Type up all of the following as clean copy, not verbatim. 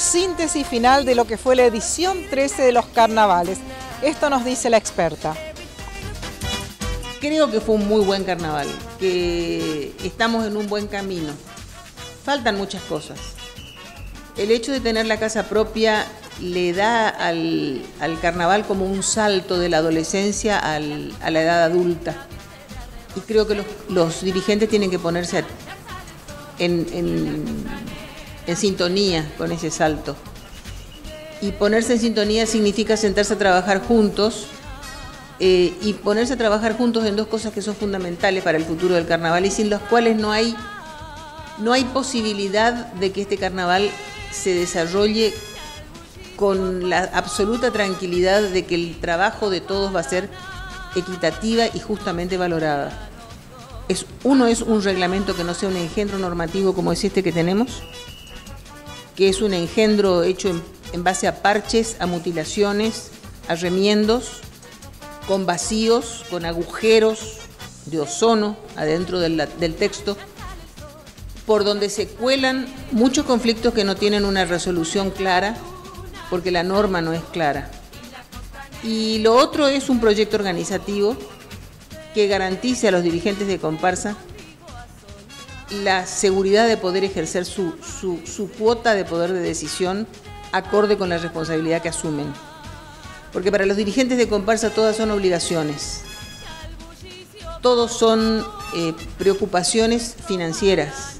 síntesis final de lo que fue la edición 13 de los carnavales. Esto nos dice la experta. Creo que fue un muy buen carnaval, que estamos en un buen camino. Faltan muchas cosas. El hecho de tener la casa propia le da al carnaval como un salto de la adolescencia a la edad adulta. Y creo que los dirigentes tienen que ponerse en sintonía con ese salto. Y ponerse en sintonía significa sentarse a trabajar juntos, y ponerse a trabajar juntos en dos cosas que son fundamentales para el futuro del carnaval y sin las cuales no hay posibilidad de que este carnaval se desarrolle con la absoluta tranquilidad de que el trabajo de todos va a ser equitativa y justamente valorada. Uno es un reglamento que no sea un engendro normativo como es este que tenemos, que es un engendro hecho en base a parches, a mutilaciones, a remiendos, con vacíos, con agujeros de ozono adentro del texto, por donde se cuelan muchos conflictos que no tienen una resolución clara, porque la norma no es clara. Y lo otro es un proyecto organizativo que garantice a los dirigentes de comparsa la seguridad de poder ejercer su cuota de poder de decisión acorde con la responsabilidad que asumen. Porque para los dirigentes de comparsa todas son obligaciones, todos son preocupaciones financieras.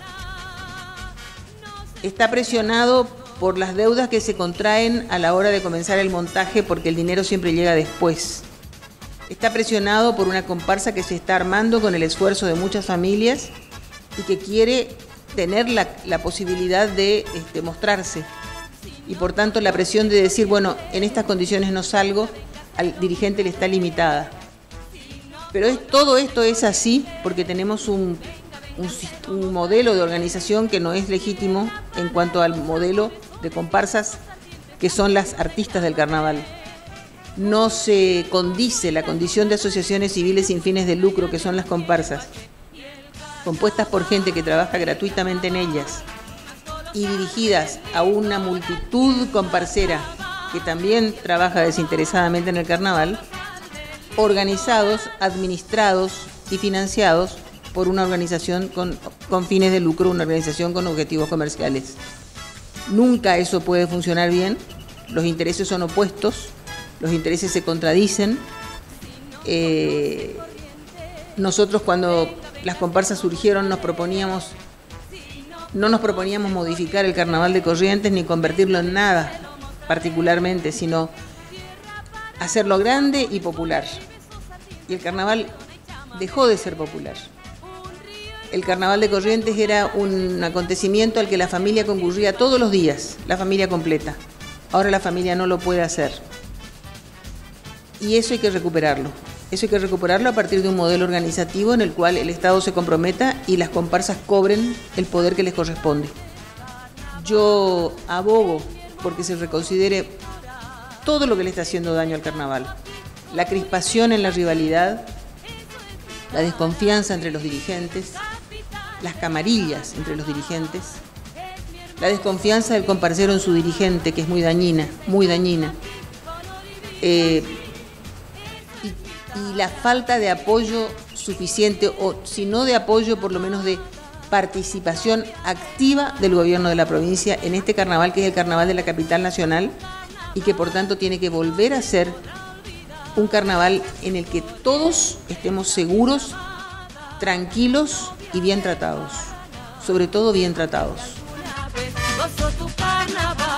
Está presionado por las deudas que se contraen a la hora de comenzar el montaje porque el dinero siempre llega después. Está presionado por una comparsa que se está armando con el esfuerzo de muchas familias y que quiere tener la posibilidad de mostrarse. Y por tanto la presión de decir, bueno, en estas condiciones no salgo, al dirigente le está limitada. Pero todo esto es así porque tenemos un modelo de organización que no es legítimo en cuanto al modelo de comparsas que son las artistas del carnaval. No se condice la condición de asociaciones civiles sin fines de lucro que son las comparsas, compuestas por gente que trabaja gratuitamente en ellas y dirigidas a una multitud comparsera que también trabaja desinteresadamente en el carnaval, organizados, administrados y financiados por una organización con fines de lucro, una organización con objetivos comerciales. Nunca eso puede funcionar bien, los intereses son opuestos, los intereses se contradicen. Nosotros cuando las comparsas surgieron no nos proponíamos modificar el carnaval de Corrientes ni convertirlo en nada particularmente, sino hacerlo grande y popular. Y el carnaval dejó de ser popular. El carnaval de Corrientes era un acontecimiento al que la familia concurría todos los días, la familia completa. Ahora la familia no lo puede hacer. Y eso hay que recuperarlo. Eso hay que recuperarlo a partir de un modelo organizativo en el cual el Estado se comprometa y las comparsas cobren el poder que les corresponde. Yo abogo porque se reconsidere todo lo que le está haciendo daño al carnaval. La crispación en la rivalidad, la desconfianza entre los dirigentes, las camarillas entre los dirigentes, la desconfianza del comparsero en su dirigente, que es muy dañina, muy dañina. Y la falta de apoyo suficiente, o si no de apoyo, por lo menos de participación activa del gobierno de la provincia en este carnaval, que es el carnaval de la capital nacional, y que por tanto tiene que volver a ser un carnaval en el que todos estemos seguros, tranquilos y bien tratados, sobre todo bien tratados.